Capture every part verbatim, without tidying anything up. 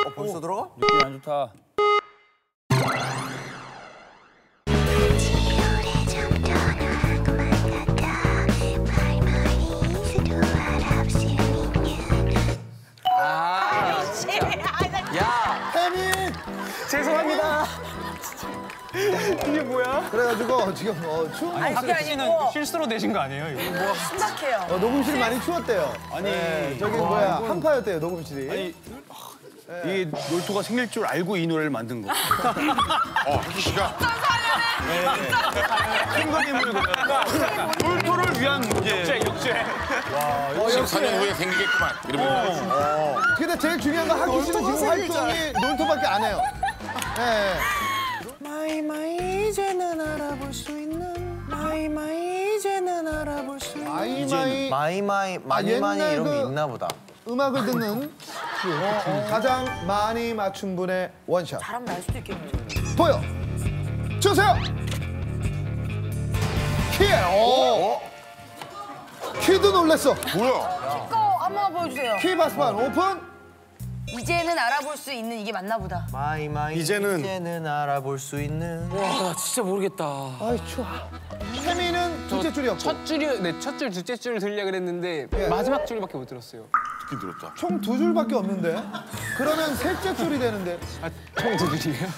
어, 벌써 들어가? 느낌 안 좋다. 죄송합니다. 이게 뭐야? 그래가지고 지금 어, 추운 아니, 박수 씨는 실수로 내신 거 아니에요? 이거? 뭐 심각해요. 어, 녹음실이 많이 추웠대요. 아니 네, 저기 뭐야 한파였대요 녹음실이. 아니 이게 놀토가 생길 줄 알고 이 노래를 만든 거. 어, 희 씨가 킹거님을 놀토를 위한 역죄 역죄. 십사 년 후에 생기겠구만. 이러면서. 어. 근데 제일 중요한 건 하기 씨는 지금 활동이 놀토밖에 안 해요. 네. 마이 마이 이제는 알아볼 수 있는 마이 마이 이제는 알아볼 수 있는 마이마이 마이 마이 많이 많이 옛날 이런 게 그- 있나 보다. 음악을 듣는 그 가장 많이 맞춘 분의 원샷 바람 날 수도 있겠네요. 보여 주세요. 키. 오. 키도 놀랬어. 뭐야? 거 한번 보여주세요. 키 바스판 오픈. 이제는 알아볼 수 있는 이게 맞나 보다. 마이 마이 이제는- 이제는 알아볼 수 있는. 와, 진짜 모르겠다. 아이 추워. 태민은 둘째 줄이었고 첫 줄이, 네, 첫 줄, 둘째 줄 들려 그랬는데 예. 마지막 줄밖에 못 들었어요. 듣긴 들었다. 총 두 줄밖에 없는데 그러면 셋째 줄이 되는데 아, 총 두 줄이에요?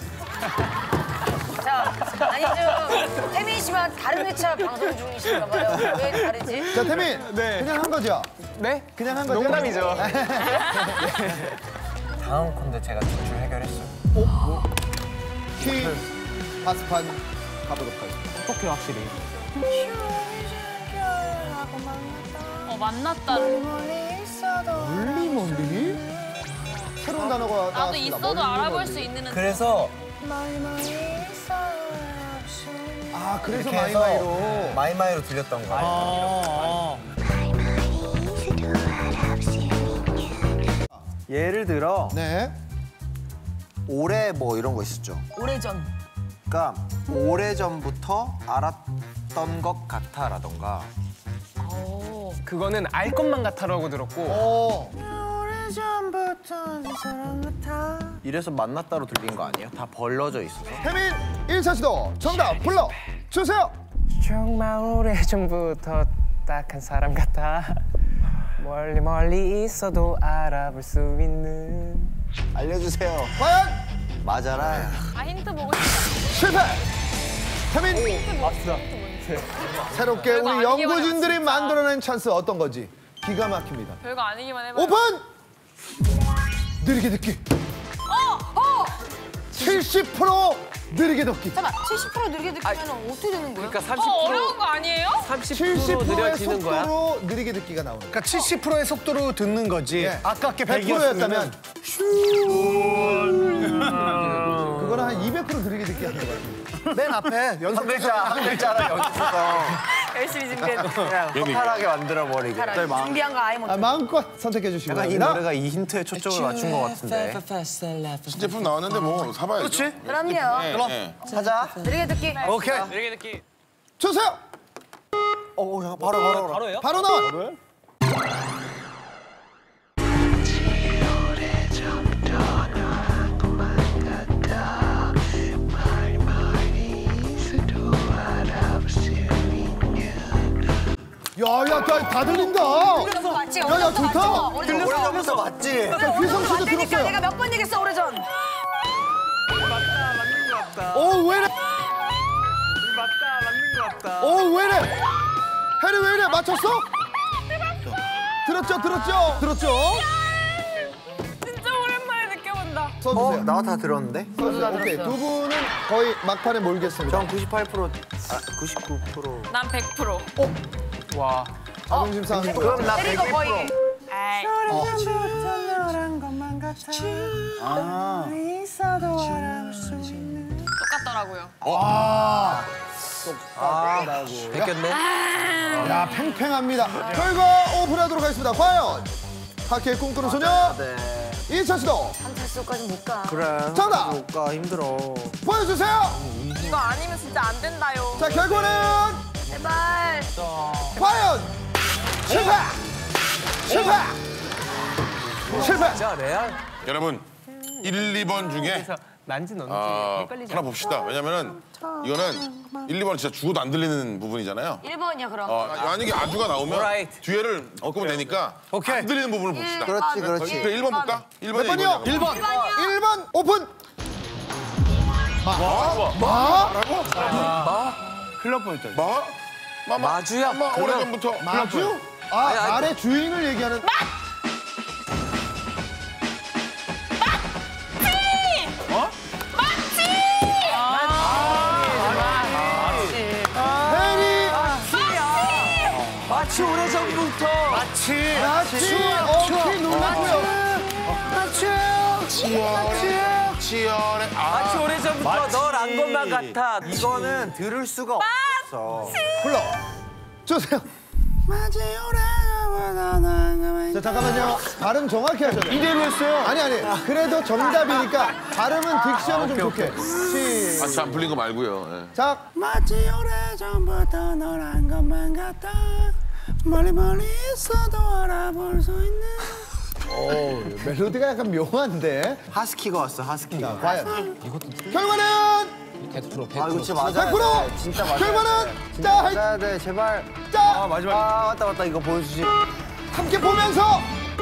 자, 아니 저 태민 씨만 다른 회차 방송 중이신가 봐요. 왜 다르지? 자 태민 네. 그냥 한 거죠? 네? 그냥 한 거죠? 농담이죠. 다음 콘데 제가 두 줄 해결했어요. 키 바스판 가보도록 하겠습니다. 어떻게 확실히? 어, 만났다. 멀리 멀리? 새로운 단어가 나도 나왔습니다. 있어도 멀리, 알아볼 멀리. 수 있는. 그래서 아 그래서 이렇게 해서 마이마이로. 마이마이로 들렸던 거예요. 예를 들어 네. 올해 뭐 이런 거 있었죠. 오래전. 그러니까 오래전부터 알았던 것 같아라던가. 오. 그거는 알 것만 같아라고 들었고 어. 이래서 만났다로 들린 거 아니에요? 다 벌러져 있어서. 태민 일 차 시도 정답 불러 주세요. 정말 오래전부터 딱한 사람 같아. 멀리 멀리 있어도 알아볼 수 있는. 알려주세요. 과연 맞아라. 아, 힌트 보고 싶다. 실패. 태민 맞다. 새롭게 별거 우리 아니기만 연구진들이 해봐, 진짜. 만들어낸 찬스 어떤 거지? 기가 막힙니다. 별거 아니기만 해봐. 오픈! 느리게 듣기. 어! 어! 칠십 퍼센트 느리게 듣기. 잠깐 칠십 퍼센트 느리게 듣기면 어떻게 되는 거예요? 그러니까 어, 삼십 퍼센트 어려운 거 아니에요? 삼십 칠십 퍼센트 퍼센트의 느려지는 거야? 속도로 느리게 듣기가 나오는 거야. 그러니까 칠십 퍼센트의 속도로 듣는 거지. 네. 아깝게 백 백이었다면 퍼센트였다면 그거는 한 이백 퍼센트 느리게 듣기 하는 거야. 맨 앞에 연습 한 글자 한 글자를 여기서 열심히 준비했는데. 그냥 허탈하게 만들어 버리게. 준비한 거 아예 못. 아, 마음껏 선택해 주시기 약간 이 바랍니다. 노래가 이 힌트에 초점을 맞춘 것 같은데. 신제품 나왔는데 뭐 사봐야죠. 그렇지? 그럼요. 그럼. 네. 가자. 느리게 듣기. 오케이. 느리게 듣기. 주세요. 어, 잠깐 바로 바로 바로. 바로예요? 바로 나와. 야야 다, 다 들린다. 오래전 맞지? 야, 야, 오래전 좋다. 맞죠? 오래전 맞죠? 오래전부터 맞지? 야, 휘성 씨도 맞다니까 들었어요. 내가 몇 번 얘기했어 오래전. 맞다, 맞는 거 같다. 어 왜래? 맞다, 맞는 거 같다. 어 왜래? 해리 왜 이래? 맞췄어? 들었죠 들었죠 들었죠? 진짜 오랜만에 느껴본다. 어, 써주세요. 나 다 들었는데? 써주세요. 오케이 두 분은 거의 막판에 몰겠습니다. 전 구십팔 퍼센트, 아, 구십구 퍼센트. 난 백 퍼센트. 와. 자존심 상한 거. 그럼 나 때린 거 백일 거의. 퍼센트. 아이. 똑같더라고요. 아, 됐겠네? 야 팽팽합니다. 결과 오픈하도록 하겠습니다. 과연 하키의 꿈꾸는 소녀 네. 이 차 시도 삼 차 시도까지 못 가. 그래. 정답! 못 가, 힘들어. 보여주세요. 이거 아니면 진짜 안 된다요. 자 결과는 제발. 과연 실패 실패 실패. 진짜 레알. 여러분 일, 이 번 중에 그래서 난지 넌지 아, 헷갈리지 하나 않아. 봅시다. 왜냐면은 이거는 일, 이 번 진짜 죽어도 안 들리는 부분이잖아요. 일 번이야 그럼. 어, 만약에 아주가 나오면 Alright. 뒤에를 꺾으면 되니까 오케이. 안 들리는 부분을 봅시다. 그렇지, 그렇지. 그래, 일 번 볼까? 일 몇 번이 번이요? 이거냐, 일 번. 일 번 오픈. 마. 마? 큰일 날 뻔했다. 마? 마? 마? 마주야. 마 오래전부터. 마주? 아, 말의 주인을 얘기하는. 해리. 마치 오래전부터. 마치. 마치. 오케이, 놀랐고요. 치열해. 치열해. 아, 마치 오래전부터 널 안 것만 같아. 이거는 들을 수가 없어. 불러 주세요. 자, 잠깐만요. 발음 정확히 하셔야 돼요. 이대로 했어요. 아니, 아니. 그래도 정답이니까 발음은 딕션은 좀 좋게. 시. 마치 안 풀린 거 말고요. 예. 자, 마치 오래전부터 널 안 것만 같아 멀리 멀리 있어도 알아볼 수 있는 오, 멜로디가 약간 묘한데. 하스키가 왔어, 하스키가. 자, 과연 결과는 아, 이거 진짜 맞아. 백 퍼센트 진짜 맞아. 결과는 자, 하이, 맞아야 돼, 제발. 자, 아, 마지막. 아, 맞다, 맞다. 이거 보여주지. 함께 보면서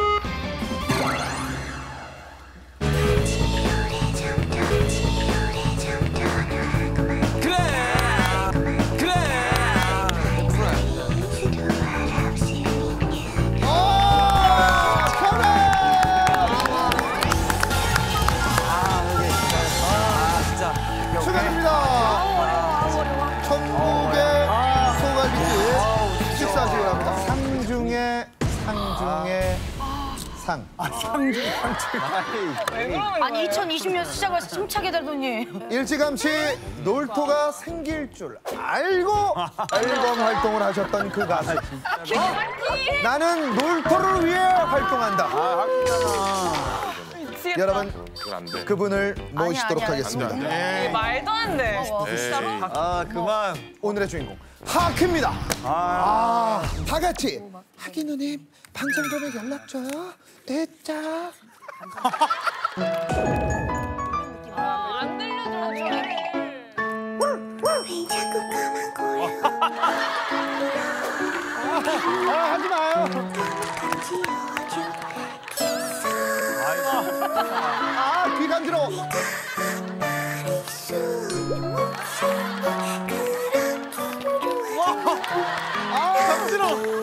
어, 정답! 축하드립니다. 천국의 소갈비집 식사하시기 바랍니다. 상 중에 상 중에 상. 아니 이천이십 년 시작을 힘차게 달더니. 일찌감치 놀토가 생길 줄 알고 앨범 활동을 하셨던 그 가수. 나는 놀토를 위해 활동한다. 여러분, 그건 안 돼. 그분을 모시도록 아니야, 아니야. 하겠습니다. 안 돼, 안 돼. 말도 안 돼. 진짜로? 아, 그만. 오늘의 주인공 하크입니다. 아, 다 같이 하기 누님 방송 전에 연락 줘요. 됐자. 안 들려줘. 아, 하지 마요. 아, 귀 간지러워. 아, 간지러워.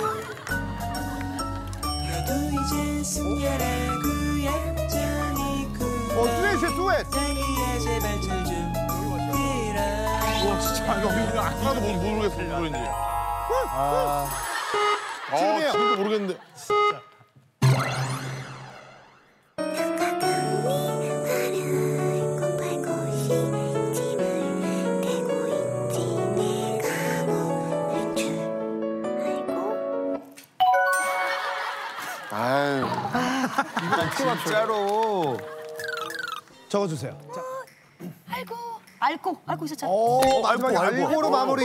어, 듀엣이야, 듀엣. 우와, 진짜 이거 하나도 못 모르겠어, 무슨 소리인지. 아, 지금이에요. 진짜 모르겠는데. 아유, 진짜로. 적어주세요. 알고 알고 알고 있었잖아. 오, 마지막에 알고, 알고로 알고. 마무리.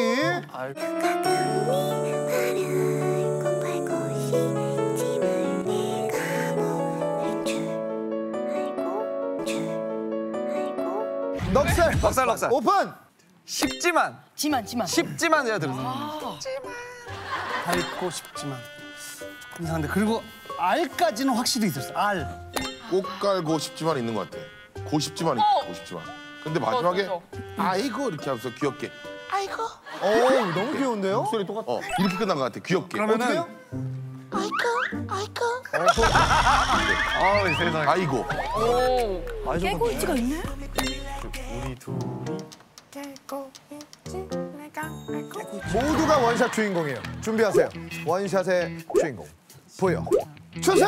넉살. 넉살 넉살. 오픈. 쉽지만 지만 지만. 쉽지만 내가 들었어. 밟고 싶지만. 조금 이상한데. 그리고 알까지는 확실히 있었어. 알. 꼭 깔고 싶지만 있는 것 같아. 고싶지만 어. 있고 싶지만. 근데 마지막에 저, 아이고 이렇게 하면서 귀엽게. 오, 너무 귀여운데요? 목소리 똑같아. 어, 이렇게 끝난 것 같아. 귀엽게. 어떻게요? 아, 세상에. 아이고. 오. 깨고 있지가 있네. 모두가 원샷 주인공이에요. 준비하세요. 원샷의 주인공 보여 주세요.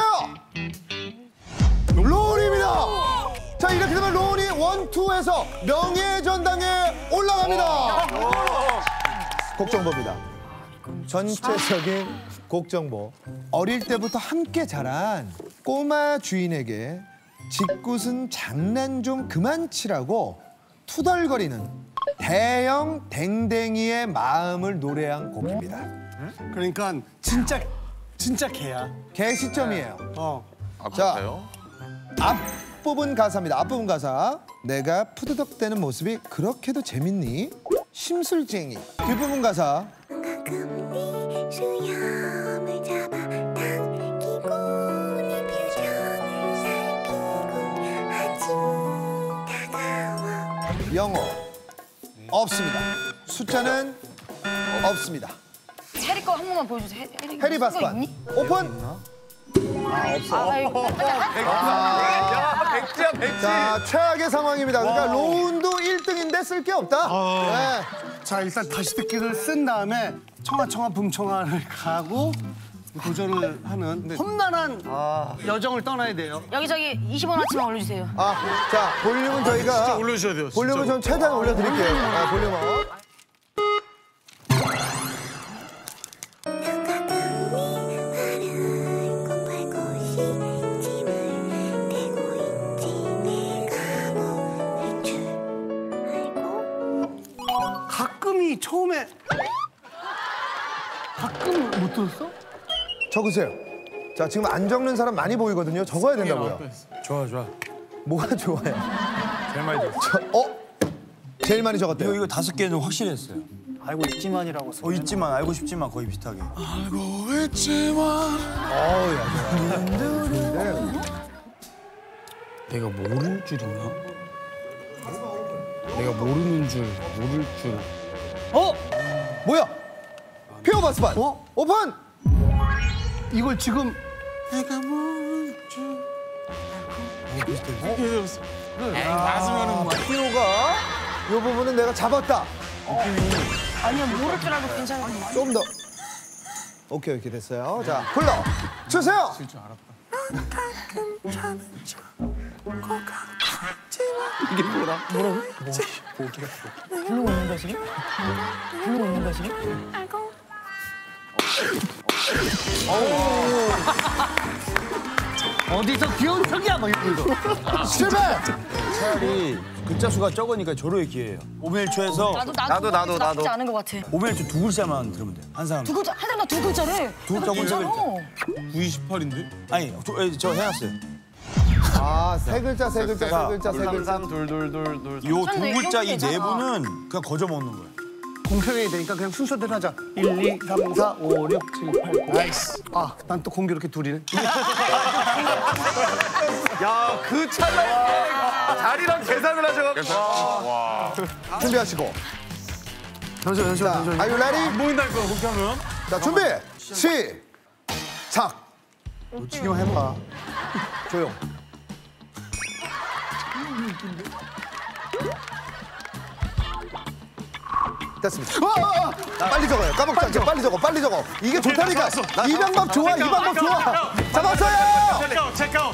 론입니다. 자, 이렇게 되면 론이 원투에서 명예전당에 올라갑니다. 곡 정보입니다. 전체적인 곡 정보. 어릴 때부터 함께 자란 꼬마 주인에게 짓궂은 장난 좀 그만 치라고 투덜거리는 대형 댕댕이의 마음을 노래한 곡입니다. 그러니까 진짜 진짜 개야. 개 시점이에요. 어. 아, 자. 그렇요? 앞부분 가사입니다. 앞부분 가사. 내가 푸드덕대는 모습이 그렇게도 재밌니? 심술쟁이. 뒷부분 가사. 가끔 네 수염을 잡아 당기고 네 표정을 살피고 아주 다가와. 영어 없습니다. 숫자는 없습니다. 해리 거 한 번만 보여주세요. 해- 해리, 해리 이거 바스반 있니? 오픈. 아, 이거 야, 백지야, 백지. 자, 최악의 상황입니다. 그러니까 로운도 일 등인데 쓸 게 없다. 네. 자, 일단 다시 듣기를 쓴 다음에 청아청아 붐청아를 가고 도전을 하는 험난한 여정을 떠나야 돼요. 여기저기 이십 원어치만 올려주세요. 아, 자, 볼륨은 저희가 올려주셔야 돼요. 볼륨은 좀 최대한 올려드릴게요. 아, 볼륨은. 난 가끔 네 화를 곱하고 시침을 대고 있지 내가 모를 줄 알고. 가끔이 처음에 가끔 못 들었어? 적으세요. 자, 지금 안 적는 사람 많이 보이거든요. 적어야 된다고요. 좋아 좋아. 뭐가 좋아요? 제일 많이 들었어. 저, 어? 제일 많이 적었대요. 이거 이거 다섯 개는 확실했어요. 알고 있지만이라고 써. 어 있지만 알고 싶지만 거의 비슷하게. 알고 있지만. 어우, 야, 좋은데. 내가 모를 줄인가? 내가 모르는 줄, 모를 줄. 어? 뭐야? 피오 바스반. 어? 오픈! 이걸 지금 아, 피오가 이 부분은 내가 잡았다. 아니야, 모를 줄 알고 괜찮은데. 좀 더. 오케이, 이렇게 됐어요. 자, 불러 주세요. 부르고 있는 거야, 지금? 부르고 있는 거야, 지금? 알고. 어디서 귀여운 척이야 뭐 이런 거. 실패. 차라리 글자 수가 적으니까 조로의 기회예요. 오분 일 초에서 나도, 나도, 나도, 나도, 나쁘지 나도. 않은 것 같아. 오분 일 초 두 글자만 들으면 돼요. 한 사람. 두 글자, 한 사람 두 글자를. 두 글자, 괜찮아. 구이십팔인데? 아니, 저, 에, 저 해놨어요. 아, 세 글자, 세 글자, 세 자, 글자, 세 글자. 삼, 둘, 둘, 둘, 둘. 요 두 괜찮네, 글자 이 괜찮아. 내부는 그냥 거저 먹는 거예요. 공평해야 되니까 그냥 순서대로 하자. 일, 이, 삼, 사, 오, 육, 칠, 팔, 구. 나이스. 아, 난 또 공교롭게 둘이네. 야, 그 찰나에 자리랑 계산을 하셔가지고. 와. 준비하시고. 잠시만, 자, 잠시만, 잠시만. are you ready? 안 보인다니까, 그렇게 하면. 자, 준비. 시작. 지금 해봐. 조용. 됐습니다. 빨리 적어요. 까먹지 않게 빨리 적어. 빨리 적어. 이게 좋다니까. 이 방법 좋아. 이 방법 좋아. 잡았어요. 체크아웃, 체크아웃.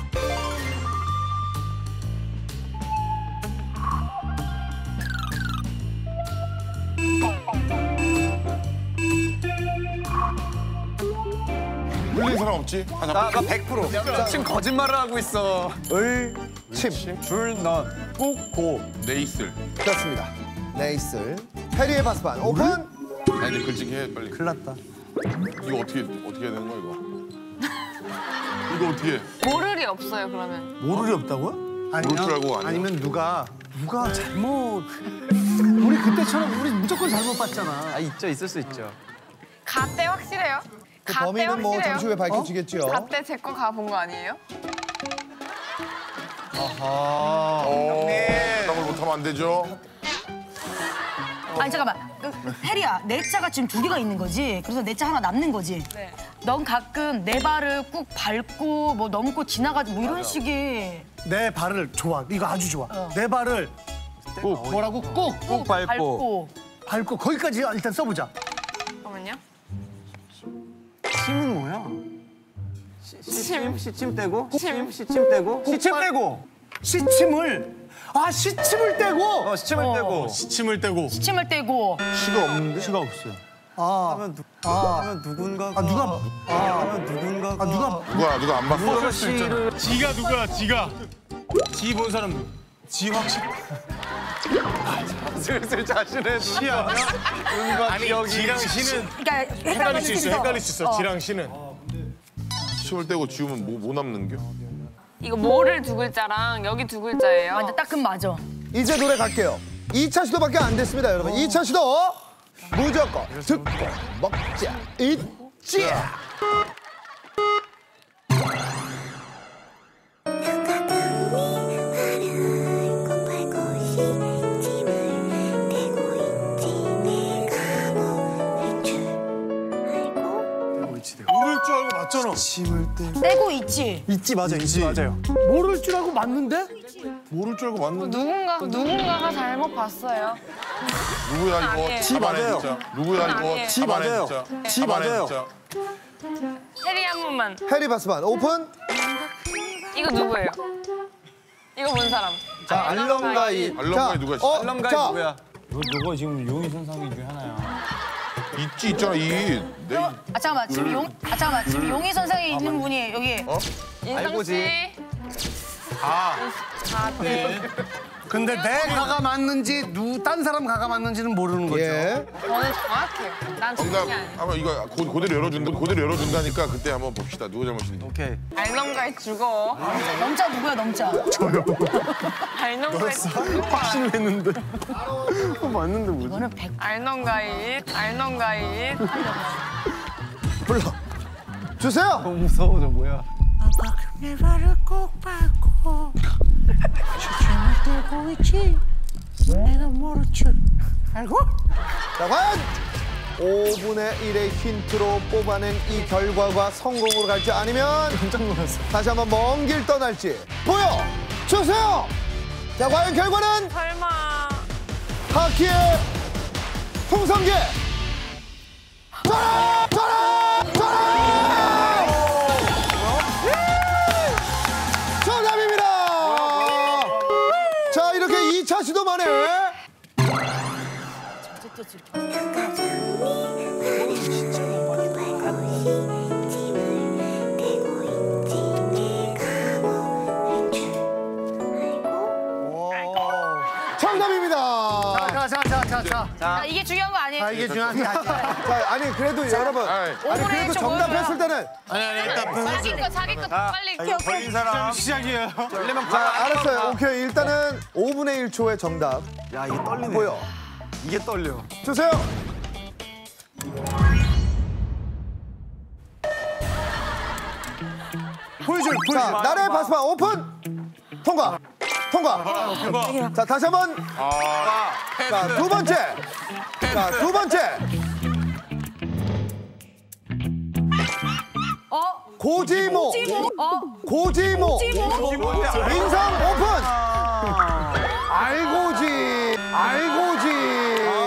물린 사람 없지? 아, 나, 나 백 퍼센트. 지금 거짓말을 하고 있어. 을, 침. 줄, 넌, 꾹, 고. 네이슬. 됐습니다. 네이슬. 페리의 바스반. 오픈. 아, 이제 글찍이 해, 빨리. 큰일 났다. 이거 어떻게, 어떻게 해야 되는 거야, 이거? 이거 어떻게 해? 모를이 없어요, 그러면. 모를이 없다고요? 모를 줄 알고 아니야? 아니면 누가 누가 잘못 우리 그때처럼 우리 무조건 잘못 봤잖아. 아, 있죠, 있을 수 있죠. 가때 확실해요? 그 가때 범인은 뭐 확실해요? 잠시 후에 밝혀지겠지요. 가때 제 거 가본 거 아니에요? 어, 답을 못하면 안 되죠? 아니, 잠깐만. 그, 해리야, 내 자가 지금 두 개가 있는 거지? 그래서 내 자 하나 남는 거지? 네. 넌 가끔 내 발을 꾹 밟고 뭐 넘고 지나가지 뭐 이런 식의 내 발을 좋아. 이거 아주 좋아. 내 발을 꾹 뭐라고 꾹 꾹 밟고. 밟고 밟고 거기까지 일단 써보자. 잠깐만요. 침은 뭐야? 침. 시침 떼고? 침. 시침 떼고? 시침 떼고! 시침을 아 시침을 떼고 어, 시침을 어. 떼고. 시침을 떼고. 침을 떼고 시가 없는데? 시가 없어요. 아, 하면, 누, 아, 하면 누군가가. 아 누가 아, 하면 누군가가. 아 누가 누가, 누가 안 봤어? 씨를. 지가 누구야, 지가? 지 본 사람, 지 확실. 슬슬 자신의 지야. 눈과 기억이. 지랑 시는 그러니까 헷갈릴 헷갈릴 수 있어, 있어. 헷갈릴 수 있어, 어. 지랑 시는. 시침을 떼고 지우면 뭐, 뭐 남는 겨? 이거 뭐를 두 글자랑 여기 두 글자예요. 맞아, 딱 그럼 맞아. 이제 노래 갈게요. 이 차 시도밖에 안 됐습니다, 여러분. 이 차 시도 무조건 듣고 먹자 있지. 모를 줄 알고 맞잖아. 침을 떼. 떼고 있지. 있지 맞아 있지 맞아요. 모를 줄 알고 맞는데? 모를 줄 알고 왔는데. 누군가 누군가가 잘못 봤어요. 누구야 이거? 아니에요. 지 맞아요. 진짜. 누구야 이거? 아니에요. 지 맞아요. 진짜. 지 가만해, 맞아요. 진짜. 해리 한 번만. 해리 바스만 오픈. 이거 누구예요? 이거 본 사람. 자, 알렁가이. 알렁가이 누가 있어? 어, 알렁가이 자, 누구야? 이거 누가 지금 용의 선상인 중에 하나야. 있지 있잖아 이. 내 아 잠깐만 지금 용, 아 잠깐만 지금 용의 선상에 있는 분이 여기. 인성 씨. 아. 아, 네. 근데 내 가가 맞는지 누 딴 사람 가가 맞는지는 모르는 거죠. 예. 저는 정확해요. 난 정답. 정답이 아니에요. 한번 이거 고, 그대로 열어준다. 그대로 열어준다니까 그때 한번 봅시다. 누구 잘못인지. 오케이. 알넘가에 죽어. 넘자 누구야 넘자. 알넘가에 죽어. 확신을 했는데. 맞는데 뭐지? 이거는 백. 알넘가잇. 알넘가잇. 불러 주세요. 너무 무서워 저 뭐야? 내 발을 꼭 밟고 춤을 떼고 있지 내가 모를 줄 알고 자, 과연 오 분의 일의 힌트로 뽑아낸 이 결과가 성공으로 갈지 아니면 깜짝 놀랐어. 다시 한번 먼 길 떠날지 보여 주세요. 자, 과연 결과는 설마. 하키의 풍성계 전화! 전화! 전화! 정답입니다. 자, 이렇게 이 차 시도 만에 정답입니다. 자, 자, 자, 자, 자. 자 이게 중요한 거 아니에요? 자, 이게 중요한 게 아니야. 자, 아니 그래도 여러분, 아이. 아니 오분의 그래도 일 초 정답했을 때는 아니 아니 일단 자기 거 자기 거 빨리. 걸린 사람. 시작이에요. 자, 알았어요. 오케이, 일단은 오 분의 일 초의 정답 야 이게 떨리네. 보여 이게 떨려. 주세요. 보여줘 보여줘. 자, 나래 바스마 오픈 통과 통과. 자, 다시 한번. 자, 두 번째. 자, 두 번째. 어? 고지모. 어? 고지모. 인성 오픈. 알고지. 알고지.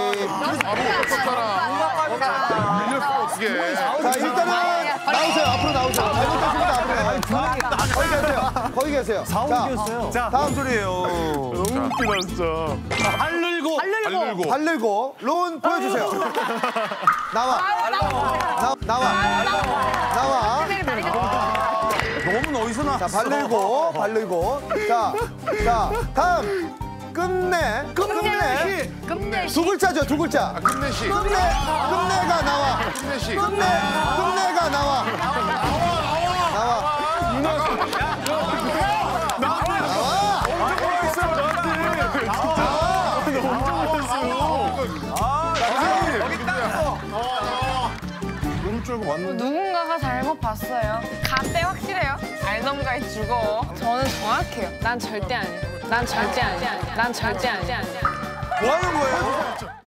밀렸어 어떻게? 자, 일단은 나오세요. 앞으로 나오세요. 잘못했습니다. 앞으로. 거기 계세요. 거기 계세요. 사운드였어요. 자, 다음 소리예요. 너무 웃기다 진짜. 발늘고. 발늘고. 발 늘고 론 보여주세요. 나와. 나, 나와. 나와. 너무 어디서 나? 자, 발 늘고, 발 늘고. 자, 자, 다음. 끝내. 끝내. 끝내. 두 글자죠, 두 글자. 끝내시. 끝내. 끝내가 나와. 끝내시. 끝내. 끝내가 나와. 나와. 모를 줄 알고 왔는데. 누군가가 잘못 봤어요. 가때 확실해요. 알넘가에 죽어. 저는 정확해요. 난 절대 아니에요. 난 절대 아니야. 난 절대 아니야. 뭐 하는 거예요?